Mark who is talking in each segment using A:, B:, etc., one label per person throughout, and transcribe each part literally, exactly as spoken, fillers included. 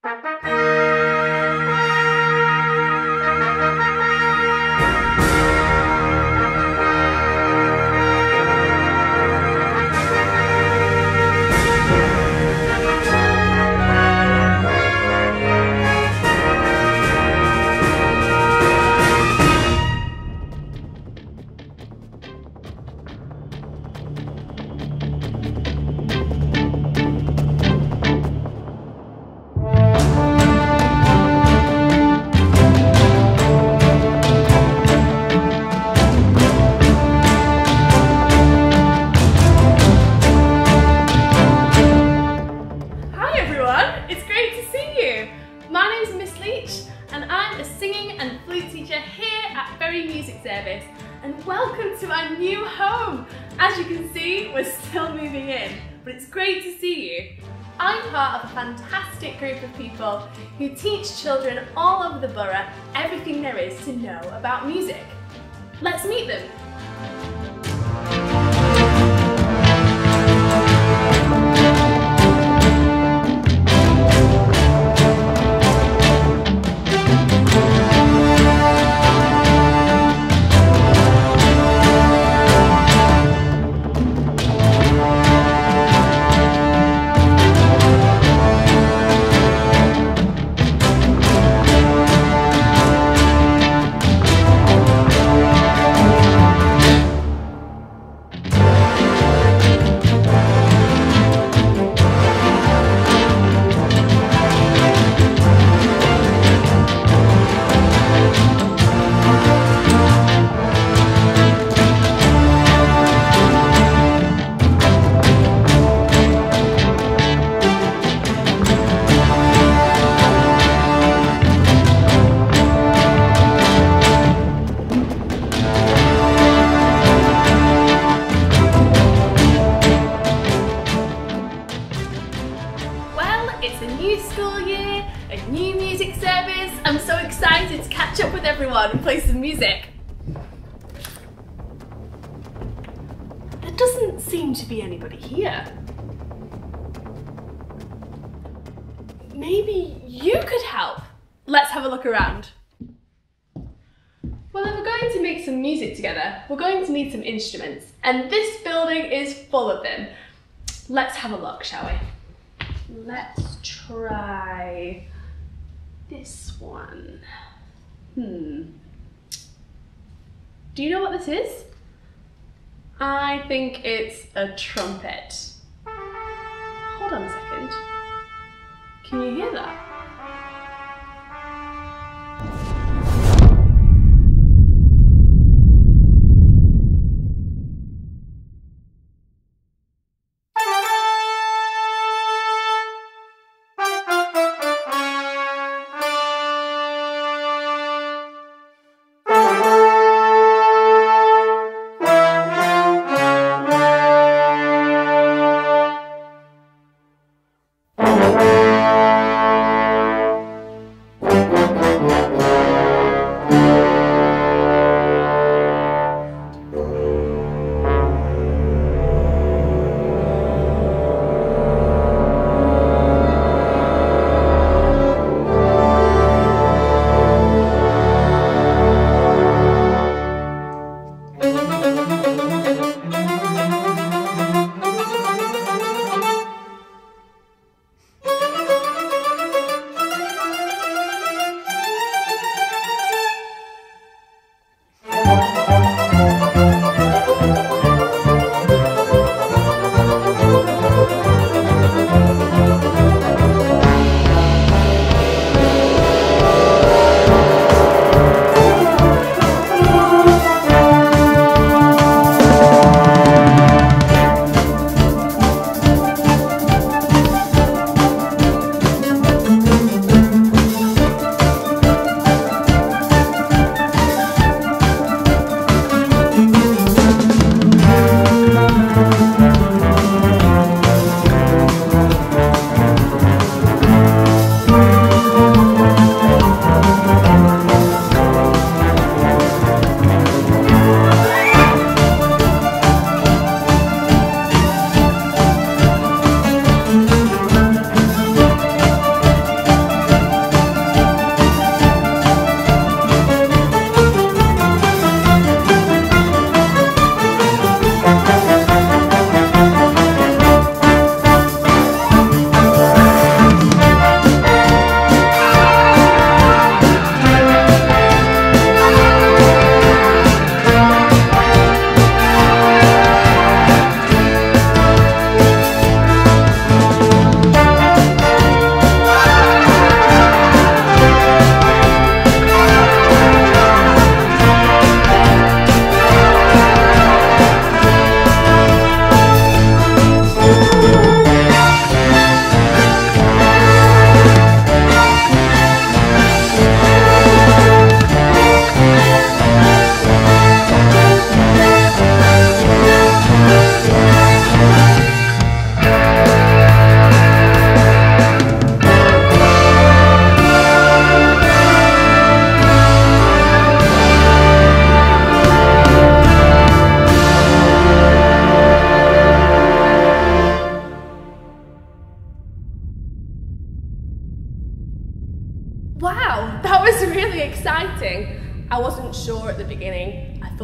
A: And welcome to our new home! As you can see, we're still moving in, but it's great to see you. I'm part of a fantastic group of people who teach children all over the borough everything there is to know about music. Let's meet them. It's a new school year, a new music service. I'm so excited to catch up with everyone and play some music. There doesn't seem to be anybody here. Maybe you could help. Let's have a look around. Well, if we're going to make some music together, we're going to need some instruments, and this building is full of them. Let's have a look, shall we? Let's try this one. Hmm. Do you know what this is? I think it's a trumpet. Hold on a second. Can you hear that?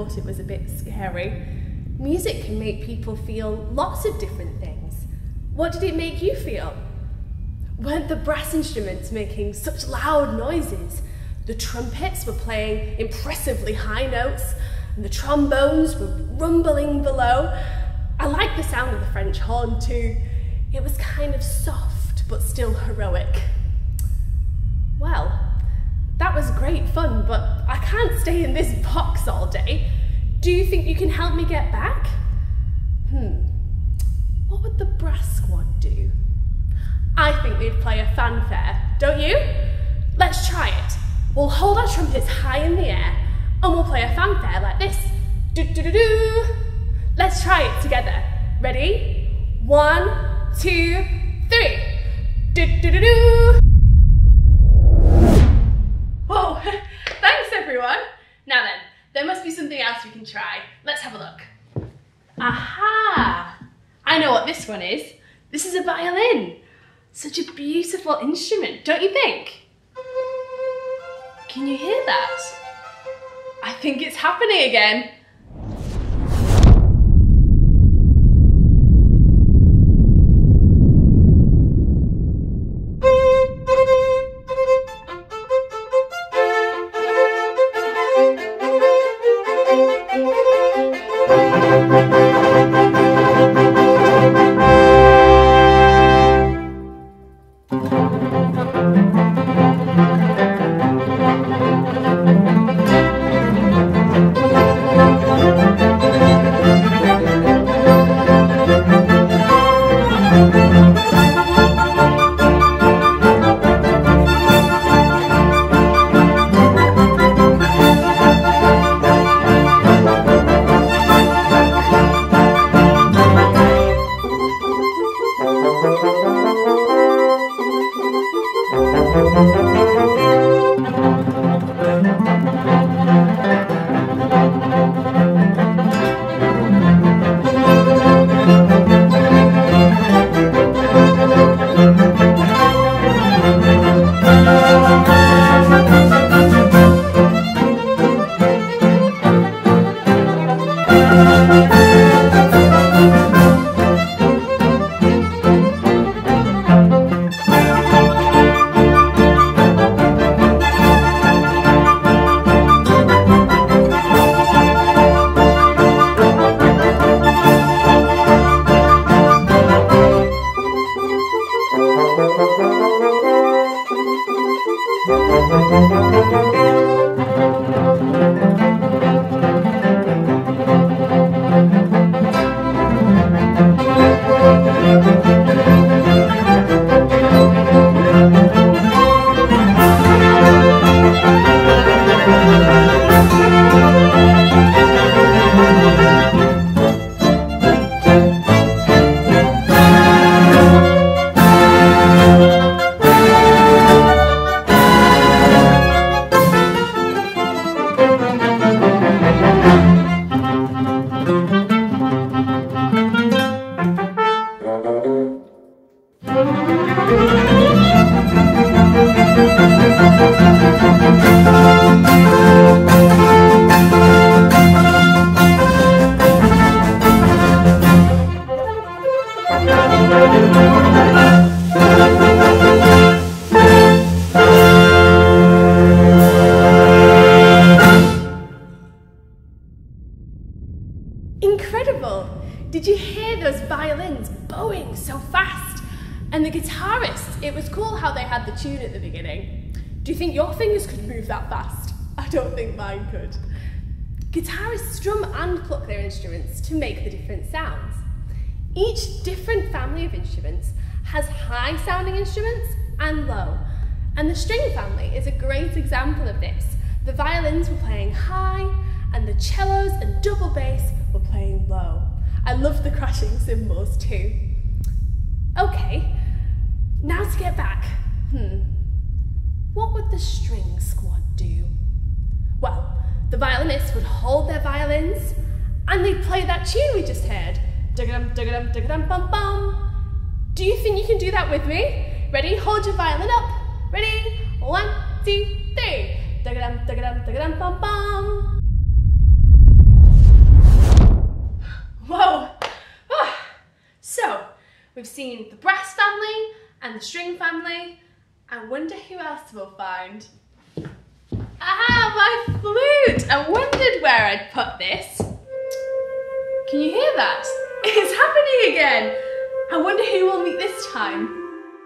A: thought it was a bit scary. Music can make people feel lots of different things. What did it make you feel? Weren't the brass instruments making such loud noises? The trumpets were playing impressively high notes, and the trombones were rumbling below. I liked the sound of the French horn too. It was kind of soft, but still heroic. Well, that was great fun, but I can't stay in this box all day. Do you think you can help me get back? Hmm, what would the brass squad do? I think we'd play a fanfare, don't you? Let's try it. We'll hold our trumpets high in the air and we'll play a fanfare like this. Do-do-do-do. Let's try it together. Ready? One, two, three. Do-do-do-do. Whoa, thanks everyone. Now then, there must be something else we can try. Let's have a look. Aha! I know what this one is. This is a violin. Such a beautiful instrument, don't you think? Can you hear that? I think it's happening again. Incredible! Did you hear those violins bowing so fast? And the guitarists, it was cool how they had the tune at the beginning. Do you think your fingers could move that fast? I don't think mine could. Guitarists strum and pluck their instruments to make the different sounds. Each different family of instruments has high sounding instruments and low. And the string family is a great example of this. The violins were playing high and the cellos and double bass were playing low. I love the crashing cymbals too. Okay, now to get back. Hmm, what would the string squad do? Well, the violinists would hold their violins and they'd play that tune we just heard. Dug-a-dum, dug-a-dum, dug-a-dum, bum-bum. Do you think you can do that with me? Ready? Hold your violin up. Ready? One, two, three. Dug-a-dum, dug-a-dum, dug-a-dum, bum-bum. Whoa! Oh. So, we've seen the brass family and the string family. I wonder who else we'll find. Ah, my flute! I wondered where I'd put this. Can you hear that? It's happening again! I wonder who we'll meet this time.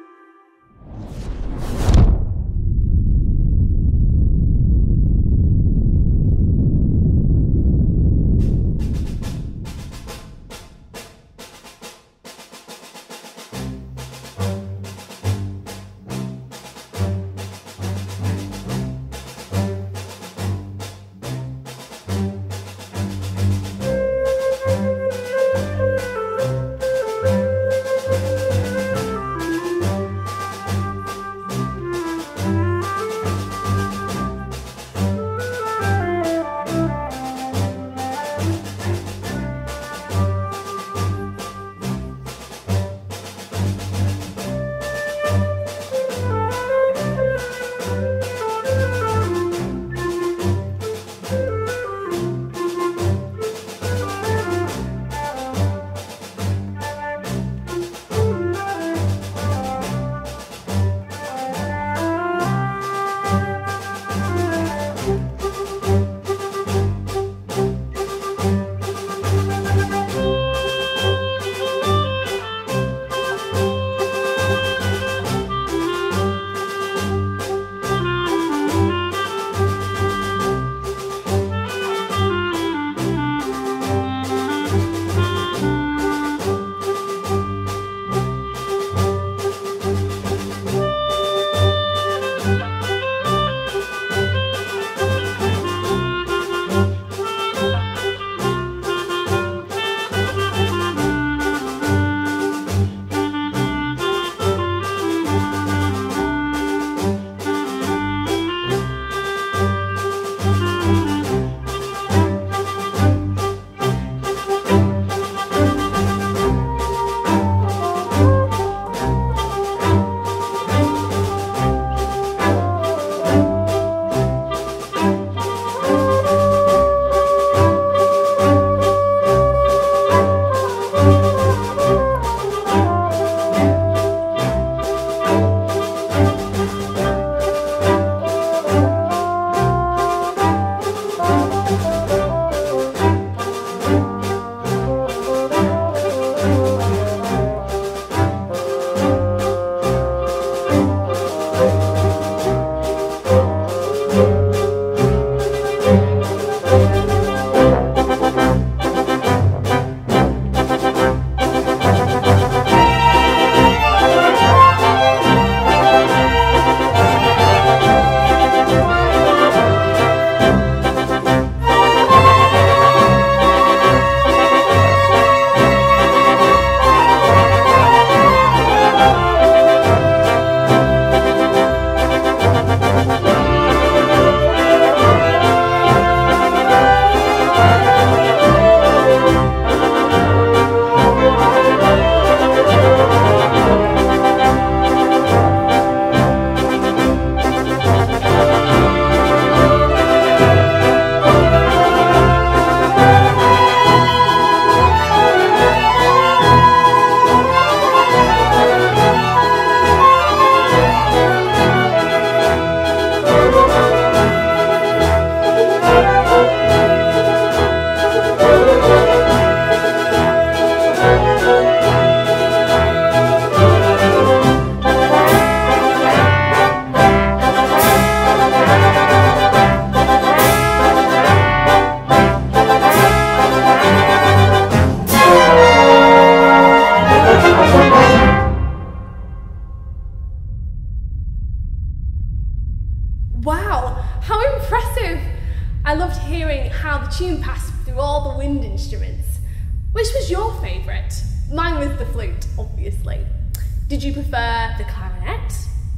B: Wow, how impressive! I loved hearing how the tune passed through all the wind instruments. Which was your favourite? Mine was the flute, obviously. Did you prefer the clarinet,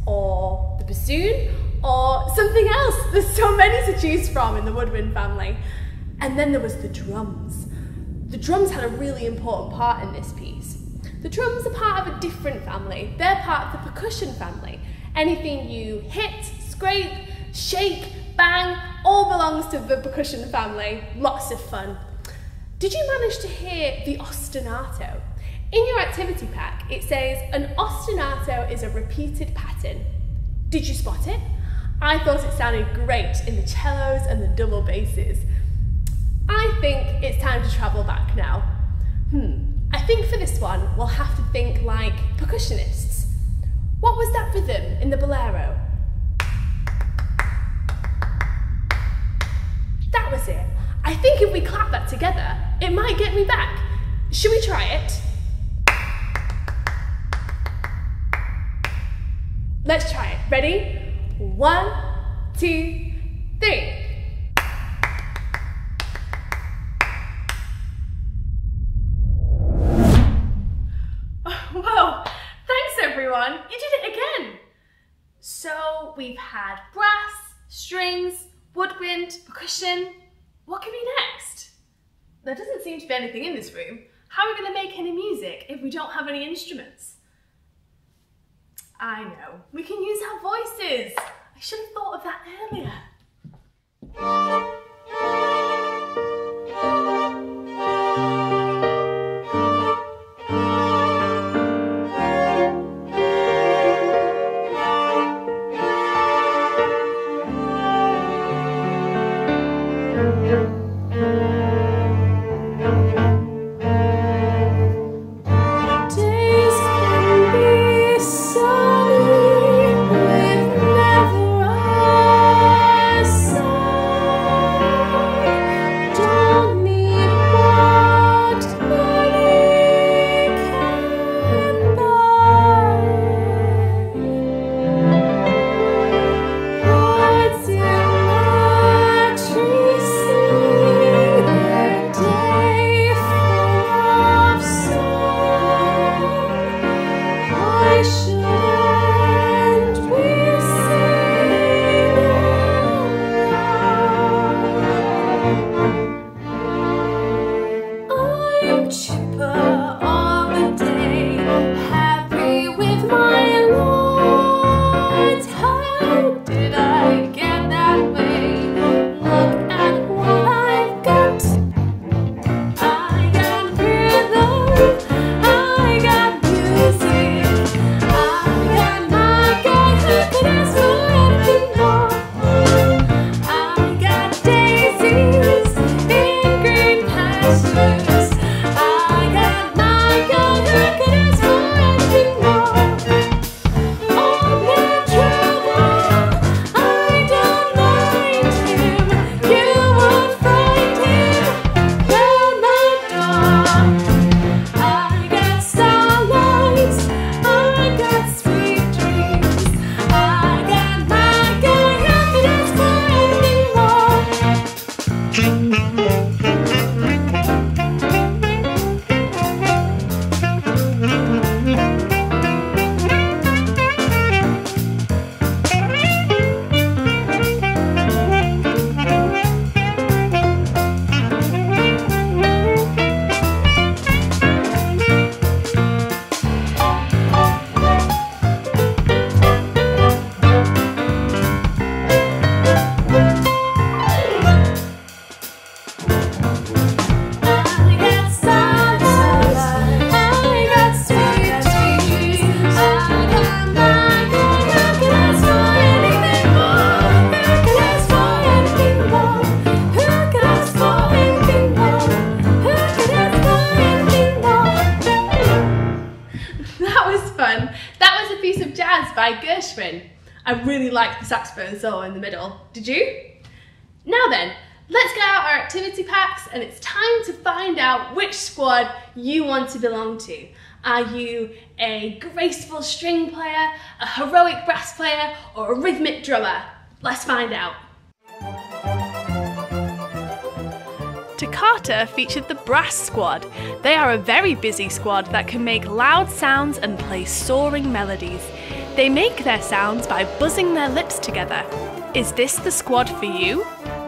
B: or the bassoon, or something else? There's so many to choose from in the woodwind family. And then there was the drums. The drums had a really important part in this piece. The drums are part of a different family. They're part of the percussion family. Anything you hit, scrape, shake, bang, all belongs to the percussion family. Lots of fun. Did you manage to hear the ostinato? In your activity pack, it says an ostinato is a repeated pattern. Did you spot it? I thought it sounded great in the cellos and the double basses. I think it's time to travel back now. Hmm, I think for this one, we'll have to think like percussionists. What was that rhythm in the bolero? That was it. I think if we clap that together, it might get me back. Should we try it? Let's try it. Ready? One, two, three.
A: Whoa, thanks everyone. You did it again. So we've had brass, strings, woodwind, percussion. What can be next? There doesn't seem to be anything in this room. How are we going to make any music if we don't have any instruments? I know, we can use our voices. I should have thought of that earlier.
B: I really liked the saxophone solo in the middle. Did you? Now then, let's get out our activity packs and it's time to find out which squad you want to belong to. Are you a graceful string player, a heroic brass player, or a rhythmic drummer? Let's find out. Toccata featured the brass squad. They are a very busy squad that can make loud sounds and play soaring melodies. They make their sounds by buzzing their lips together. Is this the squad for you?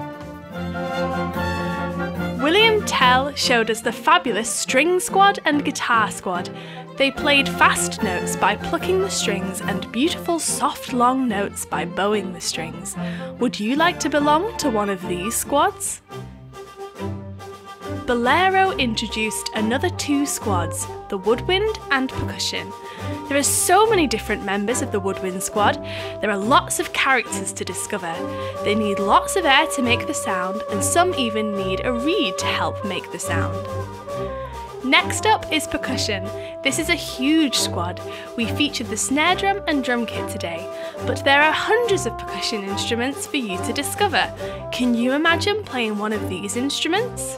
B: William Tell showed us the fabulous string squad and guitar squad. They played fast notes by plucking the strings and beautiful soft long notes by bowing the strings. Would you like to belong to one of these squads?
A: Bolero introduced another two squads, the woodwind and percussion. There are so many different members of the woodwind squad. There are lots of characters to discover. They need lots of air to make the sound, and some even need a reed to help make the sound. Next up is percussion. This is a huge squad. We featured the snare drum and drum kit today, but there are hundreds of percussion instruments for you to discover. Can you imagine playing one of these instruments?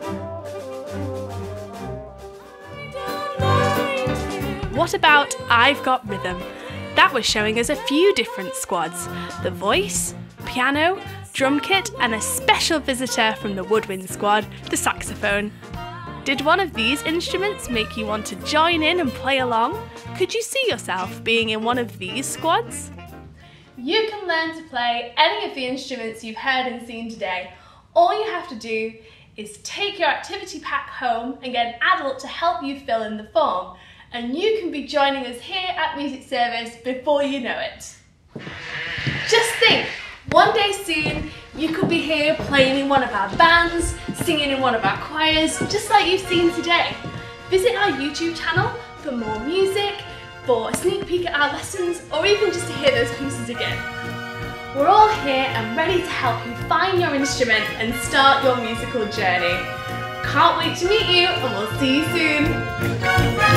A: What about I've Got Rhythm? That was showing us a few different squads: the voice, piano, drum kit, and a special visitor from the woodwind squad, the saxophone. Did one of these instruments make you want to join in and play along? Could you see yourself being in one of these squads?
B: You can learn to play any of the instruments you've heard and seen today. All you have to do is take your activity pack home and get an adult to help you fill in the form, and you can be joining us here at Music Service before you know it. Just think, one day soon you could be here playing in one of our bands, singing in one of our choirs, just like you've seen today. Visit our YouTube channel for more music, for a sneak peek at our lessons, or even just to hear those pieces again. We're all here and ready to help you find your instrument and start your musical journey. Can't wait to meet you, and we'll see you soon.